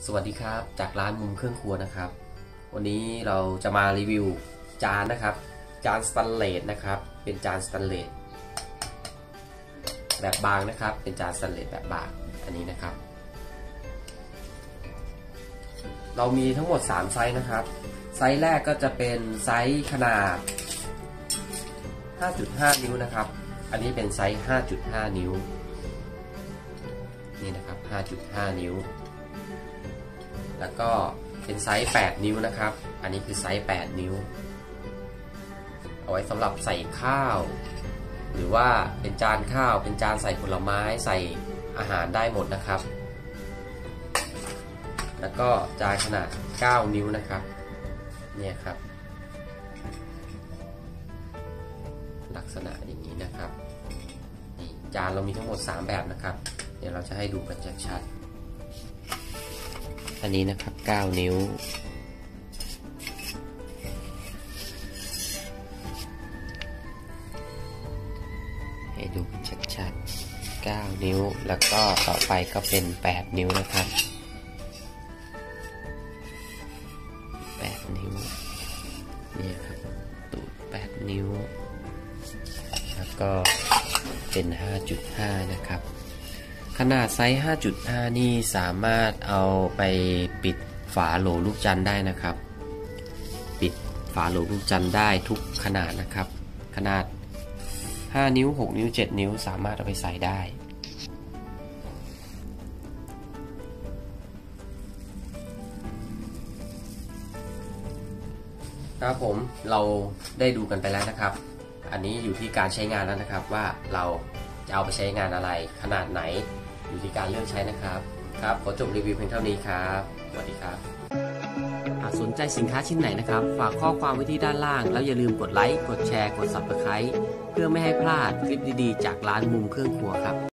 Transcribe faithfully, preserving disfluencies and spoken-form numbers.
สวัสดีครับจากร้านมุมเครื่องครัวนะครับวันนี้เราจะมารีวิวจานนะครับจานสแตนเลสนะครับเป็นจานสแตนเลสแบบบางนะครับเป็นจานสแตนเลสแบบบางอันนี้นะครับเรามีทั้งหมดสามไซส์นะครับไซส์แรกก็จะเป็นไซส์ขนาด ห้าจุดห้า นิ้วนะครับอันนี้เป็นไซส์ ห้าจุดห้า นิ้วนี่นะครับ ห้าจุดห้า นิ้วแล้วก็เป็นไซส์แปดนิ้วนะครับอันนี้คือไซส์แปดนิ้วเอาไว้สำหรับใส่ข้าวหรือว่าเป็นจานข้าวเป็นจานใส่ผลไม้ใส่อาหารได้หมดนะครับแล้วก็จานขนาดเก้านิ้วนะครับเนี่ยครับลักษณะอย่างนี้นะครับนี่จานเรามีทั้งหมดสามแบบนะครับเดี๋ยวเราจะให้ดูกันชัดๆอันนี้นะครับเก้านิ้วให้ดูกันชัดๆเก้านิ้วแล้วก็ต่อไปก็เป็นแปดนิ้วนะครับแปดนิ้วนี่ครับตูดแปดนิ้วแล้วก็เป็น ห้าจุดห้า นะครับขนาดไซส์ ห้าจุดห้า นี่สามารถเอาไปปิดฝาโหลลูกจันทร์ได้นะครับปิดฝาโหลลูกจันทร์ได้ทุกขนาดนะครับขนาดห้านิ้วหกนิ้วเจ็ดนิ้วสามารถเอาไปใส่ได้ครับผมเราได้ดูกันไปแล้วนะครับอันนี้อยู่ที่การใช้งานแล้วนะครับว่าเราจะเอาไปใช้งานอะไรขนาดไหนอยู่ที่การเลือกใช้นะครับครับขอจบรีวิวเพียงเท่านี้ครับสวัสดีครับหากสนใจสินค้าชิ้นไหนนะครับฝากข้อความไว้ที่ด้านล่างแล้วอย่าลืมกดไลค์กดแชร์กด ซับสไครบ์ เพื่อไม่ให้พลาดคลิปดีๆจากร้านมุมเครื่องครัวครับ